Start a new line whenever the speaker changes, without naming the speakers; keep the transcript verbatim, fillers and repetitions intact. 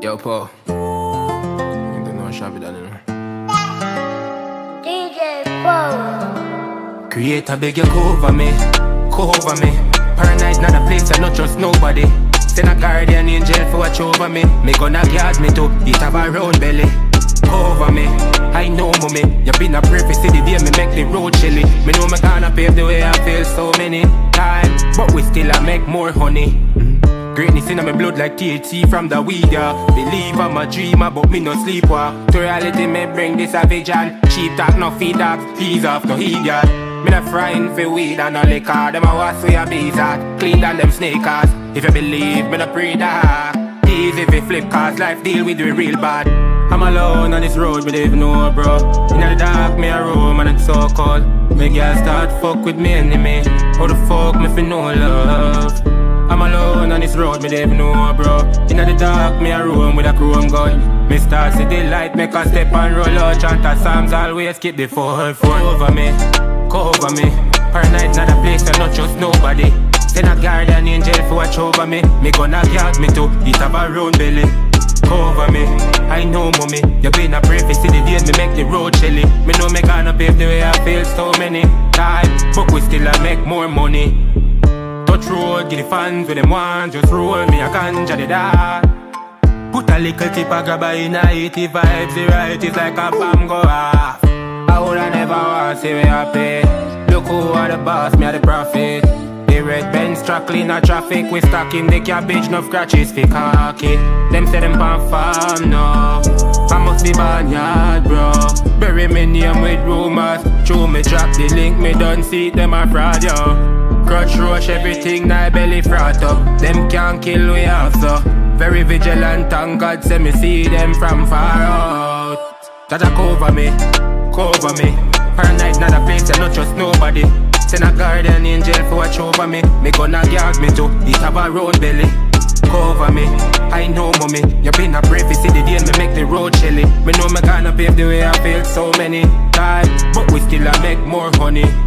Yo, Paul. You don't know Shabby done, you know.
D J Paul.
Creator beg you cover me, cover me. Paranoid not a place I not trust nobody. Send a guardian angel for watch over me. Me gonna guard me too, it have a round belly. Cover me, I know mommy. You been a pray for see the day me make the road chilly. Me know me gonna pave the way I feel so many times, but we still a make more honey. mm-hmm. Greatness in my blood like T H C from the weed, yeah. Believe I'm a dreamer, but me no sleeper. To reality me bring this savage and cheap talk no feed dogs. Ease off no heed, yeah. Me not frying for weed and no liquor. Them a wash for your bees at clean than them sneakers. If you believe, me no pray that. Easy if you flip cause life deal with the real bad. I'm alone on this road, me don't even know, bro. In the dark, me a room and it's so cold. Me girl start fuck with me enemy. How the fuck me fi know love? I'm alone on this road, me don't even know, bro. In the dark, me a room with a chrome gun. Me start see the light, make a step and roll out. Chant a psalms, always keep the four four over me, cover me. Paranoid not a place, I not trust nobody. Send a guardian angel for watch over me. Me gonna guard me too, it have a round belly. Cover me, I know mommy. You been a pray for see the days me make the road chilly. Me know me gonna pave the way I feel so many times, but we still a make more money. Touch road, give the fans with them want. Just roll me a ganja the dark. Put a little tip of grabber in a eighty vibes. The right is like a bomb go off. I woulda never want to see where I pay. Look who are the boss, me are the prophet. The red Benz truck clean a traffic. We stuck in the cabbage, no scratches for khaki. Them say them pan farm, no. I must be barnyard, bro. Bury me name with rumors. True me drop the link, me done see them a fraud, yo. Crutch rush everything, now belly frat up. Them can't kill we have so. Very vigilant and God say me see them from far out. Jaja cover me, cover me. Paranoid not a place, I not trust nobody. Send a guardian angel for watch over me. Me gonna guard me too, it have a round belly. Cover me, I know mommy. You been a brave, you see the day me make the road chilly. Me know me gonna pave the way I feel so many times, but we still a make more honey.